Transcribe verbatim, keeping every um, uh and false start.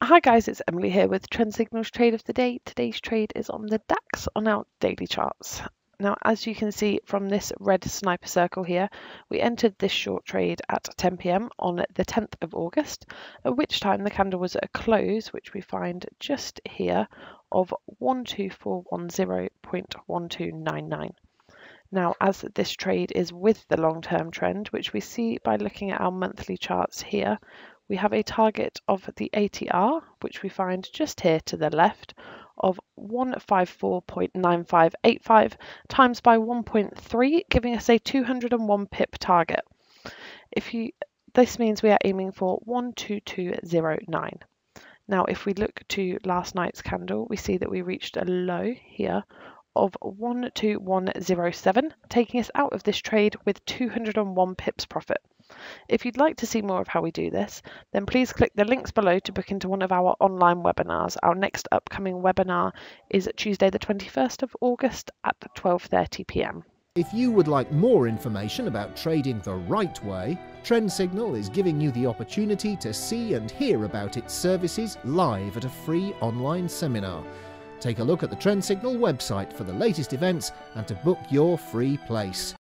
Hi guys, it's Emily here with Trend Signal's trade of the day. Today's trade is on the DAX on our daily charts. Now, as you can see from this red sniper circle here, we entered this short trade at ten p m on the tenth of August, at which time the candle was at a close, which we find just here, of one two four one zero point one two nine nine. Now, as this trade is with the long-term trend, which we see by looking at our monthly charts here, we have a target of the A T R, which we find just here to the left, of one fifty-four point nine five eight five times by one point three, giving us a two hundred and one pip target. If you, this means we are aiming for one two two zero nine. Now, if we look to last night's candle, we see that we reached a low here of one two one zero seven, taking us out of this trade with two hundred and one pips profit. If you'd like to see more of how we do this, then please click the links below to book into one of our online webinars. Our next upcoming webinar is Tuesday the twenty-first of August at twelve thirty p m. If you would like more information about trading the right way, Trend Signal is giving you the opportunity to see and hear about its services live at a free online seminar. Take a look at the Trend Signal website for the latest events and to book your free place.